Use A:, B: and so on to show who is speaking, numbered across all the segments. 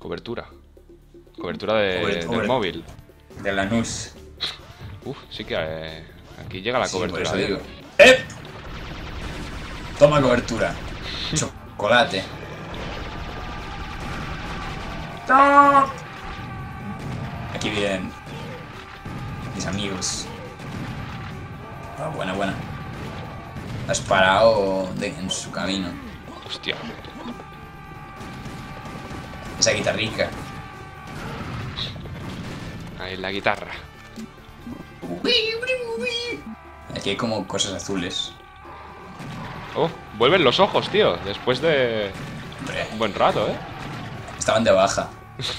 A: Cobertura. Cobertura del móvil.
B: De la NUS.
A: Uf, sí que aquí llega la
B: Sí,
A: cobertura.
B: por eso digo. ¡Eh! Toma cobertura. Chocolate. ¡No! Aquí vienen mis amigos. Ah, buena, buena. Has parado en su camino.
A: Hostia.
B: Esa guitarrica.
A: Ahí la guitarra.
B: Aquí hay como cosas azules.
A: Oh, vuelven los ojos, tío. Después de
B: Hombre,
A: un buen rato,
B: estaban de baja.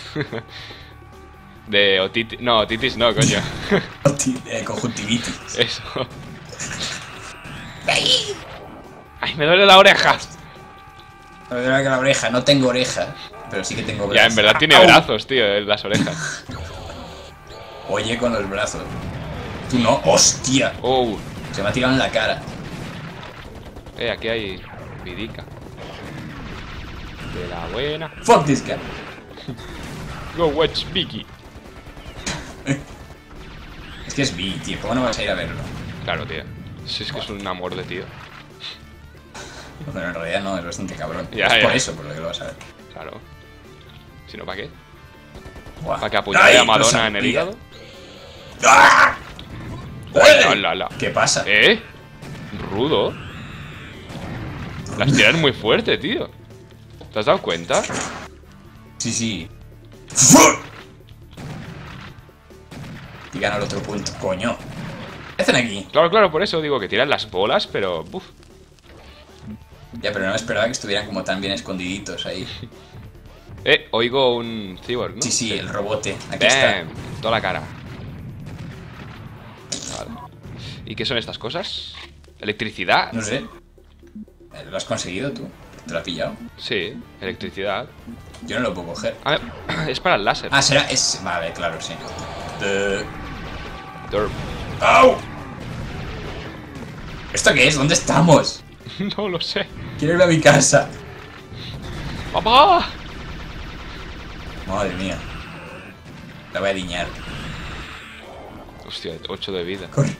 A: De otitis. No, otitis no, coño.
B: Conjuntivitis.
A: Eso. Ay, me duele la oreja.
B: Me duele la oreja. No tengo oreja, pero sí que tengo brazos.
A: Ya, en verdad tiene
B: ¡Au!
A: brazos, tío, en las orejas.
B: Oye, con los brazos. Tú no. ¡Hostia!
A: Oh,
B: Se me ha tirado en la cara.
A: aquí hay vidica. De la buena.
B: Fuck this guy.
A: Go watch Vicky.
B: Es que es B, tío. ¿Cómo no vas a ir a verlo?
A: Claro, tío. Si es que es un amor de tío.
B: Pero en realidad no, es bastante cabrón.
A: Ya,
B: es
A: ya.
B: por eso, por lo que lo vas a ver.
A: Claro. Si no, ¿para qué?
B: Buah.
A: ¿Para que apuñale a
B: ¡Ay,
A: Madonna
B: lo
A: en el
B: sabía!
A: hígado?
B: ¡Ah!
A: ¡Hola, la, la!
B: ¿Qué pasa?
A: Rudo. Las tiran muy fuerte, tío. ¿Te has dado cuenta?
B: Sí, sí. Y gana el otro punto, coño. ¿Qué hacen aquí?
A: Claro, claro, por eso digo que tiran las bolas, pero... Uf.
B: Ya, pero no me esperaba que estuvieran como tan bien escondiditos ahí.
A: Oigo un cyborg, ¿no?
B: Sí, sí, el robote. Aquí está.
A: Bam, toda la cara. Vale. ¿Y qué son estas cosas? ¿Electricidad?
B: No sé. ¿Lo has conseguido tú? ¿Te lo has pillado?
A: Sí, electricidad.
B: Yo no lo puedo coger.
A: A ver, es para el láser.
B: Ah, será... Es... Vale, claro, sí.
A: Derp.
B: ¡Au! ¿Esto qué es? ¿Dónde estamos?
A: No lo sé.
B: Quiero ir a mi casa.
A: ¡Papá!
B: Madre mía. La voy a diñar.
A: Hostia, 8 de vida.
B: Corre.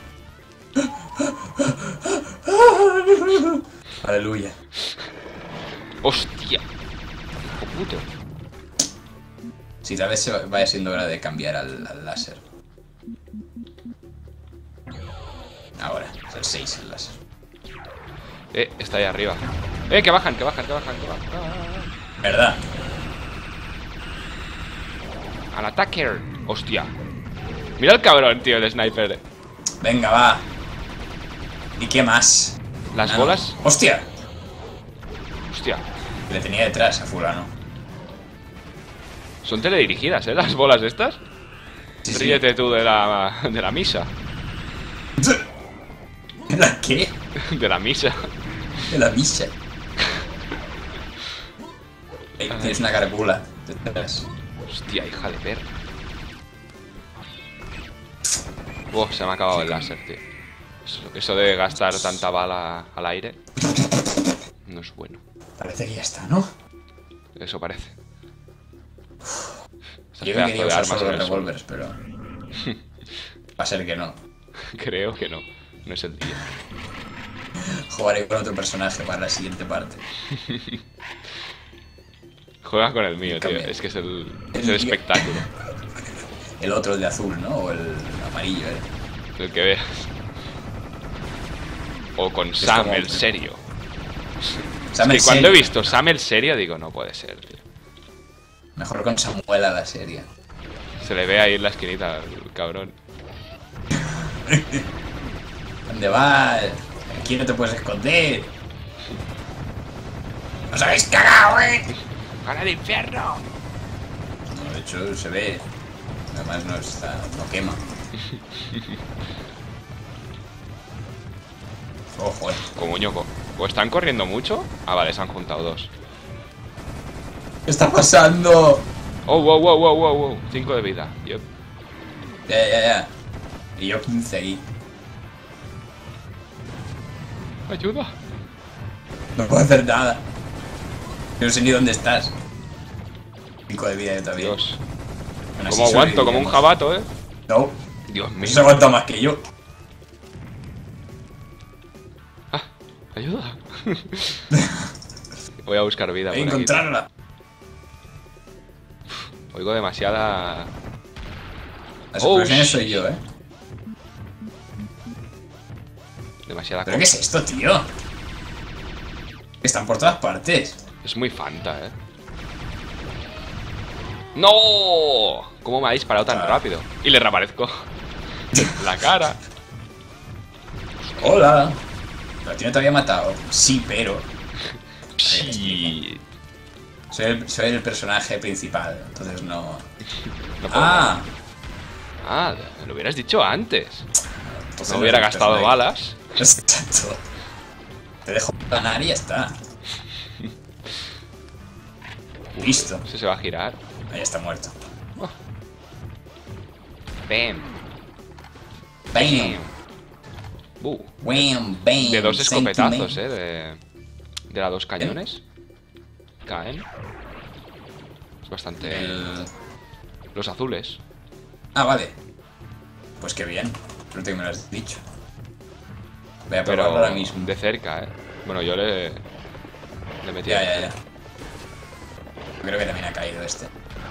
B: Aleluya.
A: ¡Hostia! ¡Hijo puto!
B: Sí, tal vez se vaya siendo hora de cambiar al láser. Ahora, es el 6 el láser.
A: Está ahí arriba. Que bajan, que bajan, que bajan, que bajan.
B: ¿Verdad?
A: Al attacker. Hostia. Mira el cabrón, tío, el sniper.
B: Venga, va. ¿Y qué más?
A: Las
B: Ah, no.
A: bolas.
B: ¡Hostia!
A: Hostia.
B: Le tenía detrás a fulano.
A: Son teledirigidas, las bolas estas.
B: Sí, sí.
A: Ríete tú de la misa.
B: ¿La qué?
A: De la misa.
B: De la misa. Tienes una caracula detrás.
A: Hostia, hija de perra. Se me ha acabado el láser, tío. Eso de gastar tanta bala al aire no es bueno.
B: Parece que ya está, ¿no?
A: Eso parece. Estas
B: Yo
A: pedazos
B: quería
A: de
B: usar
A: armas
B: solo
A: en el suelo.
B: revólveres, pero... Va a ser que no.
A: Creo que no. No es el día.
B: Jugaré con otro personaje para la siguiente parte.
A: Juega con el mío, tío.
B: Cambia.
A: Es que es el
B: mío.
A: espectáculo.
B: El otro, el de azul, ¿no? O el amarillo, ¿eh?
A: El que veas. O con Sam,
B: como-
A: el serio.
B: Sam
A: Es
B: el
A: que cuando he
B: serio.
A: visto Sam el serio, digo, no puede ser, tío.
B: Mejor con Samuel a la serie.
A: Se le ve ahí en la esquinita, el cabrón.
B: ¿Dónde vas? Aquí no te puedes esconder. ¡Os habéis cagado,
A: ¡Para el infierno!
B: No, de hecho, se ve. Además no está... no quema. Ojo,
A: Como ñoco. ¿O están corriendo mucho? Ah, vale, se han juntado dos.
B: ¿Qué está pasando?
A: Oh, wow, wow, wow, wow, wow. 5 de vida. Yep.
B: Ya. Y yo 15 ahí. 5 de vida yo también.
A: Dios.
B: Bueno,
A: Como
B: así
A: aguanto, como un
B: sobreviviremos.
A: jabato, ¿eh?
B: No,
A: Dios mío.
B: eso se aguanta más que yo.
A: Ah, ayuda. Voy a buscar vida
B: Voy a
A: por aquí.
B: encontrarla.
A: Oigo demasiada...
B: Las
A: Oh,
B: explosiones
A: shit.
B: soy yo,
A: Demasiada
B: ¿Pero qué es esto, tío? Están por todas partes.
A: Es muy Fanta, ¿eh? ¡No! ¿Cómo me ha disparado tan rápido? Y le reaparezco. La cara.
B: Hola. Pero a ti no te había matado. Sí, pero...
A: Sí.
B: Soy el personaje principal, entonces no...
A: No puedo.
B: Ah,
A: Ah, me lo hubieras dicho antes.
B: entonces
A: No hubiera
B: eres el
A: gastado
B: personaje.
A: balas.
B: Exacto. Te dejo ganar y ya está. Listo.
A: Ese se va a girar.
B: Ahí está muerto.
A: Bam.
B: Bam.
A: Bam.
B: Bam.
A: De 2 escopetazos,
B: Sentiment.
A: De la 2 cañones. Caen. Es bastante... Los azules.
B: Ah, vale. Pues qué bien. Creo que me lo has dicho. Voy a
A: Pero
B: probarlo ahora mismo.
A: de cerca, Bueno, yo le metí.
B: Ya. Creo que también ha caído este.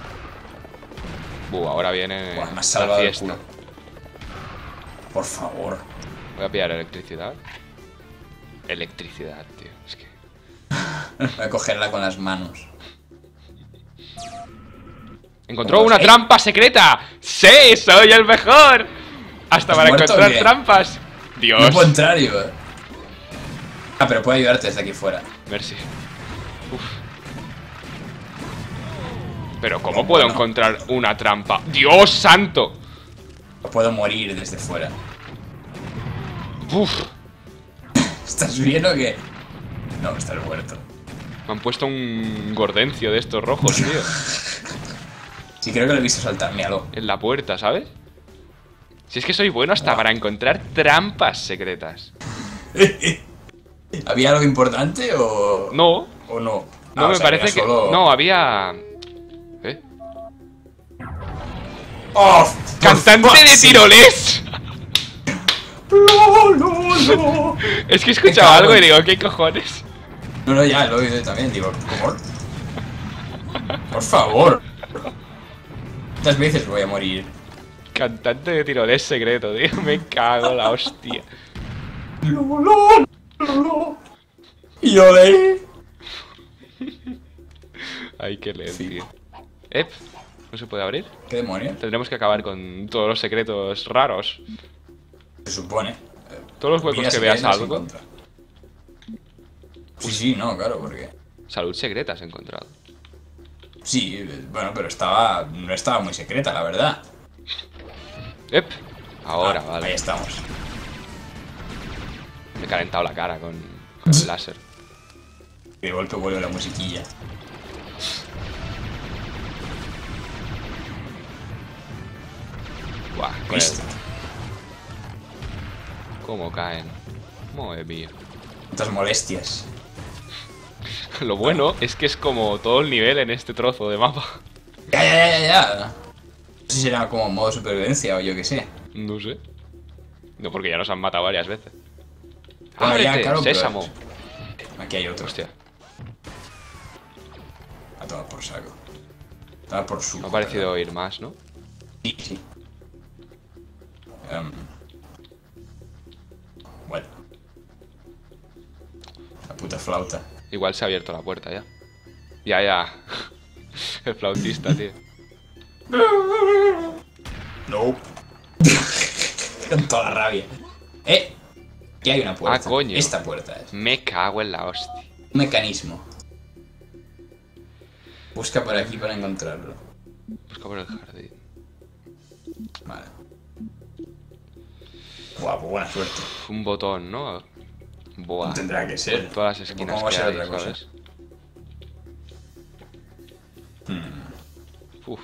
A: Ahora viene
B: Buah, me has
A: la
B: salvado el
A: fiesta.
B: culo. Por favor.
A: Voy a pillar electricidad. Electricidad, tío. Es que...
B: Voy a cogerla con las manos.
A: ¡Encontró una trampa secreta! ¡Sí! ¡Soy el mejor! Hasta
B: ¿Has
A: para
B: muerto
A: encontrar
B: o qué?
A: trampas.
B: No
A: Dios.
B: puedo entrar yo. Ah, pero puedo ayudarte desde aquí fuera.
A: Merci. Uf. Pero ¿cómo puedo
B: bueno.
A: encontrar una trampa? ¡Dios santo!
B: O puedo morir desde fuera.
A: Uf.
B: ¿Estás bien o qué? No, estás muerto.
A: Me han puesto un gordencio de estos rojos, tío.
B: Sí, creo que lo he visto saltar. Míralo.
A: En la puerta, ¿sabes? Si es que soy bueno hasta para encontrar trampas secretas.
B: ¿Había algo importante o...?
A: No,
B: ¿O no?
A: no
B: Ah,
A: me
B: o sea,
A: parece
B: era
A: que...
B: solo-
A: No, había... ¿Eh?
B: ¡Oh!
A: ¡Cantante de tirolés!
B: No.
A: Es que he escuchado algo y digo, ¿qué cojones?
B: No, ya lo he oído también. Digo, ¿cómo? Por favor. ¿Cuántas veces voy a morir?
A: Cantante de tirolés secreto, tío. Me cago en la hostia.
B: Y yo de...
A: Hay que leer,
B: Sí.
A: tío. ¿No se puede abrir?
B: ¿Qué demonio?
A: Tendremos que acabar con todos los secretos raros.
B: Se supone.
A: Todos los huecos
B: Mira,
A: que
B: si
A: veas
B: vienes en
A: algo.
B: contra. Sí, no, claro, porque...
A: Salud secreta has encontrado.
B: Sí, bueno, pero no estaba muy secreta, la verdad.
A: Ahora,
B: Ah,
A: vale.
B: Ahí estamos.
A: Me he calentado la cara con el láser.
B: Y de golpe vuelve la musiquilla.
A: Buah, con
B: Listo.
A: ¿Cómo caen? Madre mía.
B: Cuántas molestias.
A: Lo bueno es que es como todo el nivel en este trozo de mapa.
B: Ya. No sé si será como modo supervivencia o yo qué sé.
A: No sé. No, porque ya nos han matado varias veces.
B: Bueno, ya,
A: ¡Ábrete,
B: claro, pero-
A: sésamo!
B: Aquí hay otro.
A: Hostia,
B: A tomar por saco. A tomar por su.
A: me ha parecido oír más, ¿no?
B: Sí. Bueno. La puta flauta.
A: Igual se ha abierto la puerta ya. Ya. El flautista, tío.
B: No. Con toda la rabia. Aquí hay una puerta.
A: Ah, coño.
B: Esta puerta es.
A: Me cago en la hostia.
B: Un mecanismo. Busca por aquí para encontrarlo.
A: Busca por el jardín.
B: Vale. Guapo, buena suerte.
A: Un botón, ¿no? Buah.
B: Tendrá que ser.
A: Todas las esquinas
B: ¿Cómo va a
A: que
B: ser
A: hay,
B: otra cosa?
A: ¿sabes? Uf.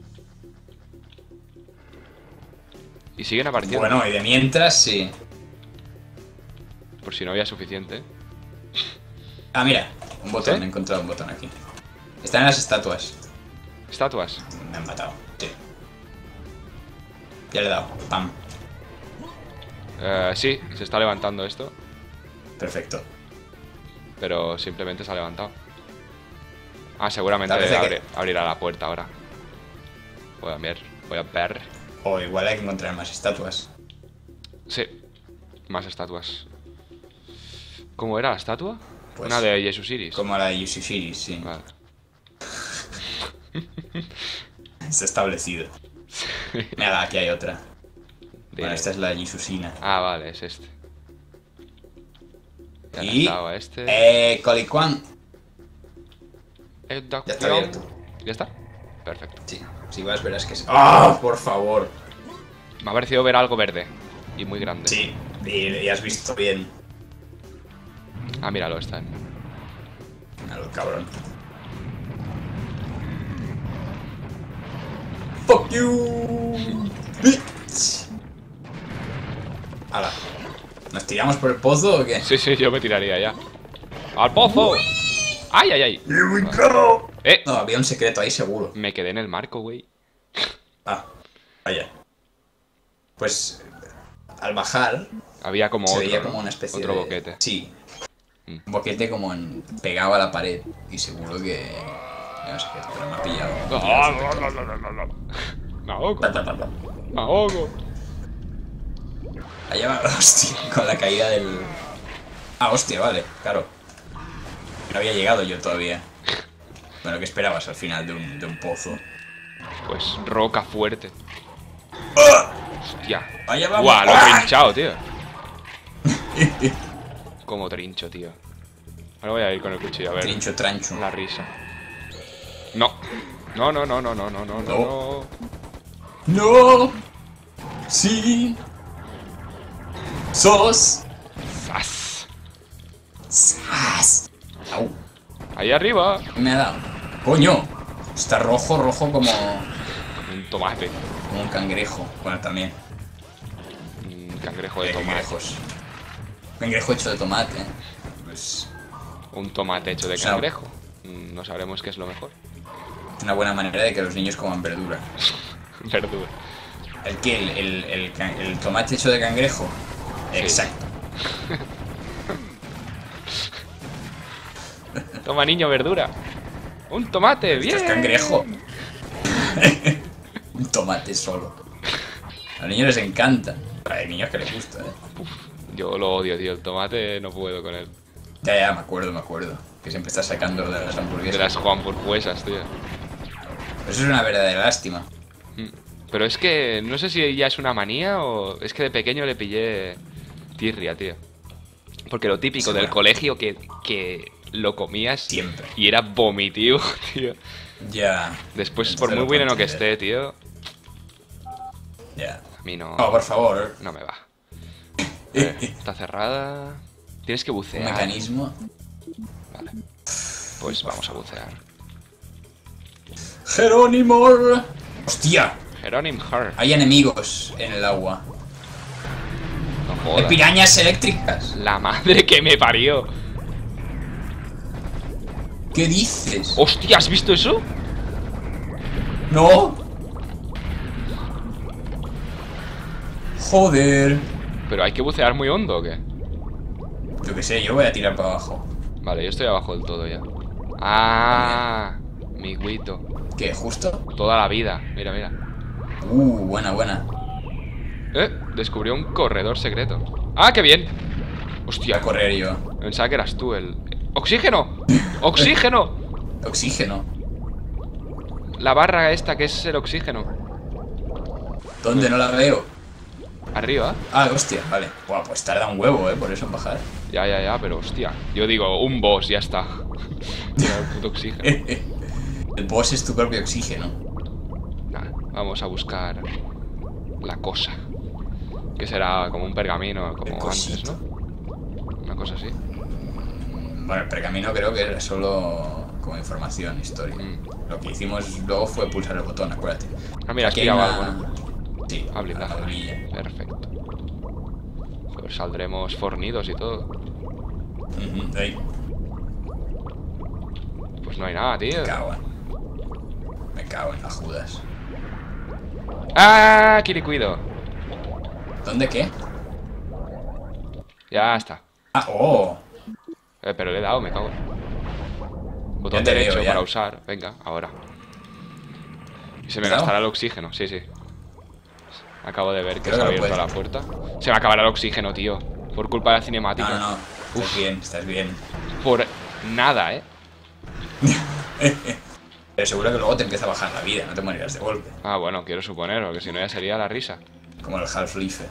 A: Y siguen apareciendo.
B: Bueno, y de mientras sí.
A: Por si no había suficiente.
B: Ah, mira. Un botón,
A: ¿Sí?
B: he encontrado un botón aquí. Están en las estatuas.
A: Estatuas.
B: Me han matado. Sí. Ya le he dado. Pam.
A: Sí, se está levantando esto.
B: Perfecto.
A: Pero simplemente se ha levantado. Ah, seguramente
B: Parece que-
A: abrirá la puerta ahora. Voy a ver. Voy a ver.
B: O igual hay que encontrar más estatuas.
A: Sí. Más estatuas. ¿Cómo era la estatua?
B: Pues,
A: Una de Jesus Iris.
B: Como la de Yushifiris, sí.
A: Vale.
B: Está establecido. Mira, aquí hay otra. Bueno,
A: Dile.
B: esta es la Yisusina.
A: Ah, vale, es este. Ya le
B: Y...
A: has dado a este.
B: Colicuan.
A: Ya
B: Ya está abierto.
A: ¿Ya está? Perfecto.
B: Sí, si vas verás que es... ¡Ah, por favor!
A: Me ha parecido ver algo verde. Y muy grande.
B: Sí, y has visto bien.
A: Ah, míralo, está.
B: Al cabrón. Fuck you, bitch. Hala. ¿Nos tiramos por el pozo o qué?
A: Sí, sí, yo me tiraría ya. ¡Al pozo! ¡Ay, ay, ay!
B: ¡Here we go!
A: ¡Eh!
B: No, había un secreto ahí seguro.
A: Me quedé en el marco, güey.
B: Ah, vaya. Pues al bajar
A: Había como
B: se
A: otro,
B: veía
A: ¿no?
B: como una especie
A: Otro
B: de...
A: boquete.
B: Sí.
A: Mm.
B: Un boquete como pegado a la pared. Y seguro que... No sé qué, pero me ha pillado.
A: Me ahogo. Me ahogo.
B: Allá va, hostia, con la caída del... Ah, hostia, vale, claro. No había llegado yo todavía. Bueno, ¿qué esperabas al final de un pozo?
A: Pues roca fuerte. Hostia.
B: Allá vamos.
A: Guau, lo he
B: ¡Ah!
A: trinchado, tío. Como trincho, tío. Ahora voy a ir con el cuchillo a ver.
B: Trincho, trancho.
A: La risa. No. No, no, no, no, no, no, no, no.
B: ¡No! ¡Sí! ¡Sos!
A: ¡Zas!
B: ¡Sas! ¡Au!
A: Ahí arriba.
B: Me ha dado. ¡Coño! Está rojo, rojo como
A: Un tomate.
B: un cangrejo. Bueno, también.
A: Un cangrejo de tomate.
B: Cangrejos. Cangrejo hecho de tomate. Pues...
A: Un tomate hecho de
B: O sea,
A: cangrejo. No sabremos qué es lo mejor.
B: una buena manera de que los niños coman verdura.
A: Verdura.
B: ¿El qué? ¿El tomate hecho de cangrejo?
A: Sí.
B: Exacto.
A: Toma, niño, verdura. Un tomate, bien.
B: Esto es cangrejo. Un tomate solo. A los niños les encanta. Hay niños que les gusta,
A: Yo lo odio, tío. El tomate no puedo con él.
B: Ya, me acuerdo. Que siempre está sacando de las hamburguesas.
A: De las hamburguesas, tío.
B: Pero eso es una verdadera lástima.
A: Pero es que no sé si ya es una manía o... Es que de pequeño le pillé tirria, tío. Porque lo típico del colegio que lo comías
B: Siempre.
A: y era vomitivo, tío.
B: Ya.
A: Después,
B: Entonces
A: por muy
B: lo puedo
A: bueno que
B: entender.
A: esté, tío,
B: Ya.
A: a mí no,
B: No, por favor.
A: no me va. Está cerrada. Tienes que
B: Un
A: bucear.
B: mecanismo.
A: Vale. Pues vamos a bucear.
B: Jerónimo. ¡Hostia!
A: Jerónimo Hart.
B: Hay enemigos en el agua.
A: No
B: Hay
A: jodas.
B: pirañas eléctricas.
A: La madre que me parió.
B: ¿Qué dices?
A: Hostia, ¿has visto eso?
B: ¡No! Joder.
A: Pero hay que bucear muy hondo, ¿o qué?
B: Yo qué sé, yo voy a tirar para abajo.
A: Vale, yo estoy abajo del todo ya. Ah, mi guito.
B: ¿Qué? ¿Justo?
A: Toda la vida. Mira, mira.
B: Buena.
A: Descubrió un corredor secreto. ¡Ah, qué bien!
B: Voy
A: Hostia,
B: a correr yo.
A: pensaba que eras tú el... ¡Oxígeno! ¡Oxígeno!
B: Oxígeno.
A: La barra esta que es el oxígeno.
B: ¿Dónde? No la veo.
A: Arriba.
B: Ah, hostia, vale. Buah, pues tarda un huevo, por eso en bajar.
A: Ya, pero hostia. Yo digo, un boss, ya está. Mira, el puto oxígeno.
B: El boss es tu propio oxígeno.
A: Nah, vamos a buscar la cosa. Que será como un pergamino, como
B: El
A: antes,
B: cosito.
A: ¿no? Una cosa así.
B: Bueno, el pergamino creo que era solo como información, historia. Lo que hicimos luego fue pulsar el botón, acuérdate.
A: Ah, mira,
B: Aquí
A: aquí
B: hay
A: hay
B: una-
A: algo, ¿no?
B: Sí,
A: Ah, blindado.
B: la orilla.
A: Perfecto. Pues saldremos fornidos y todo.
B: Ahí.
A: Pues no hay nada, tío.
B: Me cago cago en la Judas.
A: ¡Ah! Kirikuido.
B: ¿Dónde qué?
A: Ya está.
B: Ah, oh.
A: Pero le he dado, me cago. Botón
B: Ya te
A: derecho
B: veo, ya.
A: para usar. Venga, ahora. Y se me
B: ¿Te has dado?
A: gastará el oxígeno, sí, sí. Acabo de ver que
B: Creo
A: se ha
B: que lo
A: abierto la puerta. Se me acabará el oxígeno, tío. Por culpa de la cinemática.
B: No, no, no. Estás bien, estás bien.
A: Por nada, ¿eh?
B: Pero seguro que luego te empieza a bajar la vida, no te morirás de golpe.
A: Ah, bueno, quiero suponer, porque si no ya sería la risa.
B: Como el Half-Life.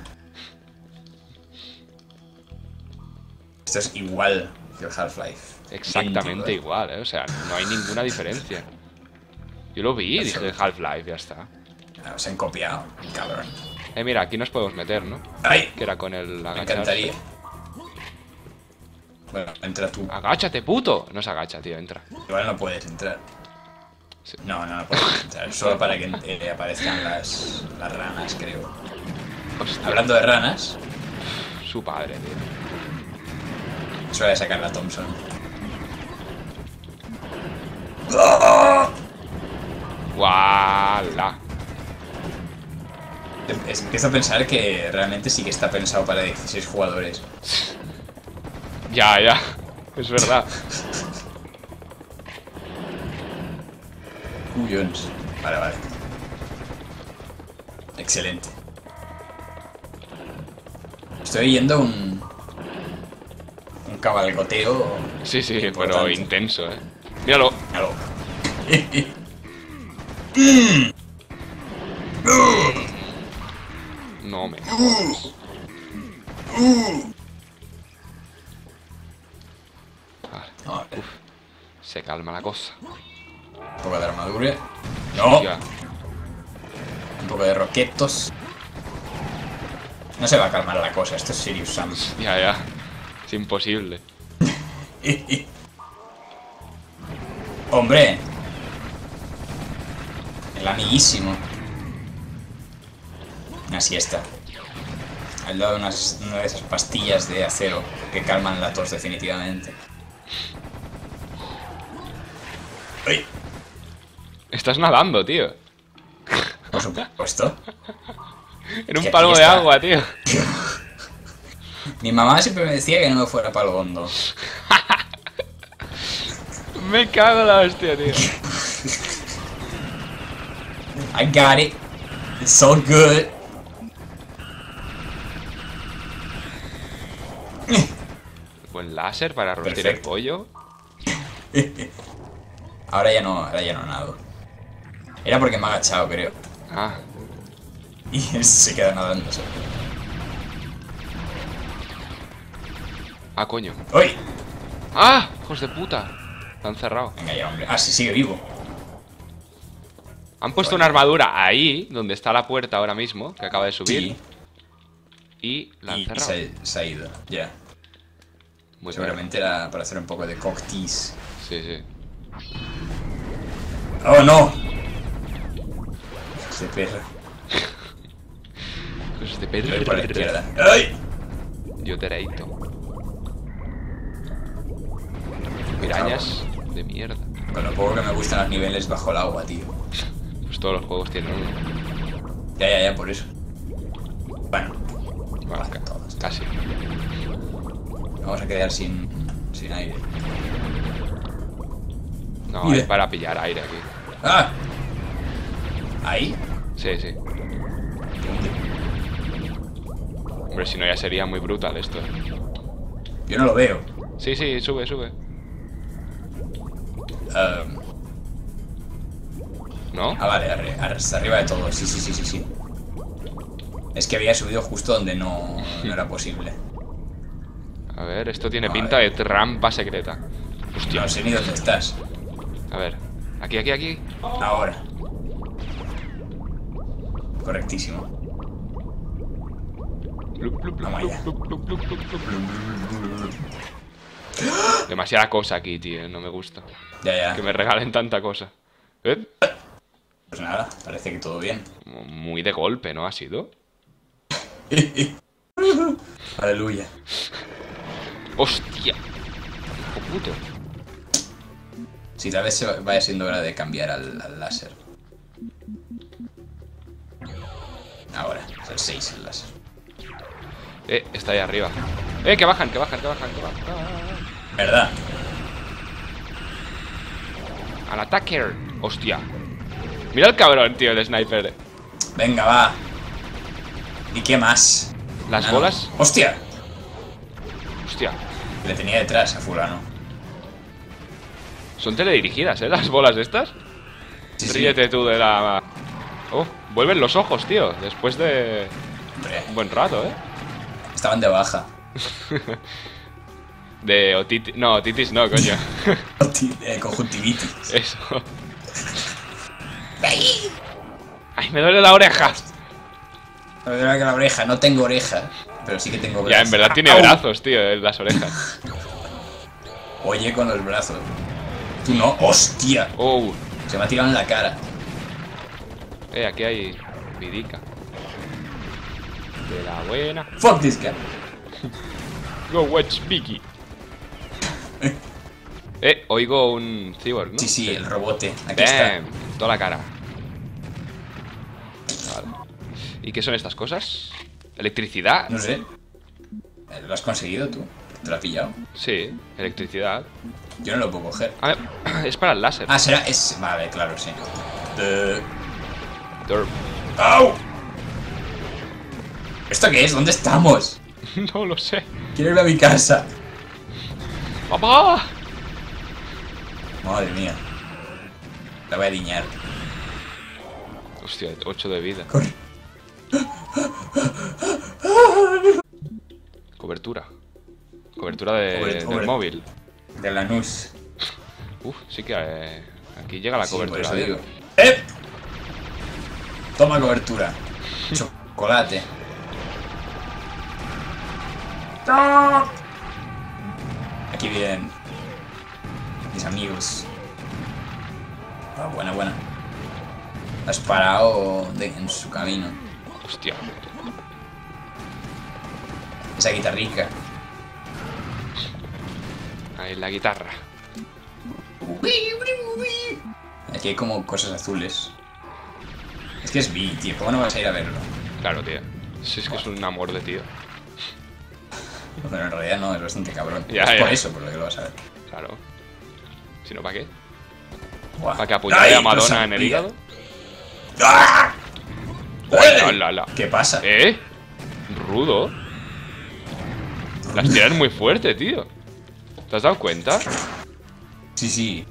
B: Esto es igual que el Half-Life.
A: Exactamente
B: Idéntico,
A: igual, ¿eh? O sea, no hay ninguna diferencia. Yo lo vi y dije Half-Life, ya está.
B: Ah, se han copiado, cabrón.
A: Mira, aquí nos podemos meter, ¿no?
B: ¡Ay!
A: Que era con el
B: Me
A: agacharse.
B: encantaría. Bueno, entra tú.
A: ¡Agáchate, puto! No se agacha, tío, entra.
B: Igual no puedes entrar.
A: Sí.
B: No, no puedes entrar. Solo para que aparezcan las ranas, creo.
A: Hostia,
B: Hablando de ranas,
A: su padre, tío.
B: es hora de sacar la Thompson.
A: ¡Guala!
B: Empiezo a pensar que realmente sí que está pensado para 16 jugadores.
A: Ya, ya. Es verdad.
B: Cuyons. Vale, vale. Excelente. Estoy oyendo un cabalgoteo.
A: Sí, sí, pero
B: Importante.
A: intenso, ¿eh? Míralo.
B: Algo.
A: No me jodas. Vale,
B: No,
A: se calma la cosa.
B: un poco de armadura. No.
A: Ya.
B: Un poco de roquetos. No se va a calmar la cosa, esto es Serious Sam.
A: Ya, ya. Es imposible.
B: ¡Hombre! El amiguísimo. Una siesta. Al lado de una de esas pastillas de acero que calman la tos definitivamente. ¡Ay!
A: Estás nadando, tío.
B: Por supuesto.
A: En un
B: Que
A: palmo
B: aquí
A: de
B: está.
A: agua, tío.
B: Mi mamá siempre me decía que no me fuera para lo hondo.
A: Me cago en la hostia, tío.
B: I got it. It's so good.
A: Buen láser para rostir el
B: Perfecto.
A: pollo.
B: Ahora ya no nado. Era porque me ha agachado, creo.
A: Ah,
B: Y se queda nadando.
A: ah, coño.
B: ¡Uy!
A: ¡Ah! ¡Hijos de puta! Lo han cerrado.
B: Venga ya, hombre. Ah, sí, sigue vivo.
A: Han puesto una armadura ahí, donde está la puerta ahora mismo, que acaba de subir.
B: Sí.
A: Y la han
B: Y
A: cerrado.
B: se ha ido. Ya.
A: Muy bien.
B: Seguramente era para hacer un poco de cocktease.
A: Sí, sí.
B: ¡Oh, no! Ese perro.
A: Hijos de
B: Voy por la izquierda.
A: perro.
B: ¡Ay!
A: Yo te reito. Pirañas de mierda.
B: Con lo poco que me gustan los niveles bajo el agua, tío.
A: Pues todos los juegos tienen uno.
B: Ya, por eso. Bueno,
A: Bueno,
B: todos.
A: casi.
B: Vamos a quedar sin aire.
A: No,
B: Mira.
A: hay para pillar aire aquí.
B: ¡Ah! ¿Ahí?
A: Sí, sí. Hombre, si no ya sería muy brutal esto.
B: Yo no lo veo.
A: Sí, sí, sube, sube. ¿No?
B: Vale, hasta arriba de todo. Sí. Es que había subido justo donde no era posible.
A: A ver, esto tiene
B: A
A: pinta de trampa secreta. Hostia.
B: No sé ni dónde estás.
A: A ver. Aquí, aquí, aquí.
B: Ahora. Correctísimo.
A: Plup, plup, plup,
B: Vamos allá.
A: plup, plup, plup, plup, plup, plup. Demasiada cosa aquí, tío. No me gusta.
B: Ya.
A: Que me regalen tanta cosa.
B: Pues nada, parece que todo bien.
A: Muy de golpe, ¿no ha sido?
B: Aleluya.
A: ¡Hostia! ¡Hijo puto!
B: Sí, tal vez vaya siendo hora de cambiar al láser. Ahora, es el 6 el láser.
A: Está ahí arriba. Que bajan, que bajan, que bajan, que bajan.
B: ¿Verdad?
A: Al attacker. Hostia. Mira el cabrón, tío, el sniper.
B: Venga, va. ¿Y qué más?
A: Las
B: Ah,
A: bolas.
B: no. ¡Hostia!
A: Hostia.
B: Le tenía detrás a fulano.
A: Son teledirigidas, las bolas estas.
B: Sí, sí.
A: Ríete tú de la... Oh, vuelven los ojos, tío. Después de...
B: Hombre,
A: un buen rato,
B: estaban de baja.
A: De otitis... No, otitis no, coño.
B: Conjuntivitis.
A: Eso. Ay, me duele la oreja.
B: Me duele que la oreja. No tengo oreja, pero sí que tengo brazos.
A: Ya, en verdad tiene
B: ¡Au!
A: brazos, tío, en las orejas.
B: Oye, con los brazos. Tú no. ¡Hostia!
A: Oh.
B: Se me ha tirado en la cara.
A: Aquí hay vidica. De la buena.
B: Fuck this guy.
A: Go watch Vicky. Oigo un cyborg, ¿no?
B: Sí, sí, el robote. Aquí está.
A: Bam, toda la cara. Vale. ¿Y qué son estas cosas? ¿Electricidad?
B: No sé. ¿Lo has conseguido tú? ¿Te lo has pillado?
A: Sí, electricidad.
B: Yo no lo puedo coger.
A: A ver, es para el láser.
B: Ah, será. Es. Vale, claro, sí.
A: Derp.
B: ¡Au! ¿Esto qué es? ¿Dónde estamos?
A: No lo sé.
B: Quiero ir a mi casa.
A: ¡Papá!
B: Madre mía. La voy a diñar.
A: Hostia, 8 de vida.
B: Corre.
A: Cobertura. Cobertura de,
B: Cobertura.
A: del móvil.
B: De la NUS.
A: Sí que aquí llega la
B: Sí, por
A: cobertura.
B: eso digo. ¡Eh! Toma cobertura. Chocolate. ¡No! Aquí vienen mis amigos. Ah, buena, buena. Has parado en su camino.
A: Hostia.
B: Esa guitarrica.
A: Ahí la guitarra.
B: Aquí hay como cosas azules. Es que es Vi, tío. ¿Cómo no vas a ir a verlo?
A: Claro, tío. Si es que es un amor de tío.
B: Pero en realidad no, es bastante cabrón.
A: Ya,
B: es
A: ya.
B: por eso por lo que lo vas a ver.
A: Claro. Si no, ¿para qué?
B: Buah.
A: ¿Para que apuñale
B: ¡Ay,
A: a Madonna
B: cosa
A: en el
B: mía!
A: hígado?
B: ¡Ah!
A: ¡Hola!
B: ¿Qué pasa?
A: Rudo. Las tiras muy fuerte, tío. ¿Te has dado cuenta?
B: Sí, sí.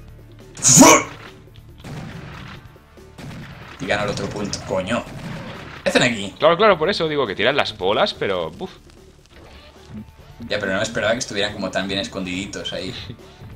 B: Y gana el otro punto, coño. ¿Qué hacen aquí?
A: Claro, claro, por eso digo que tiran las bolas, pero... Uf.
B: Ya, pero no me esperaba que estuvieran como tan bien escondiditos ahí.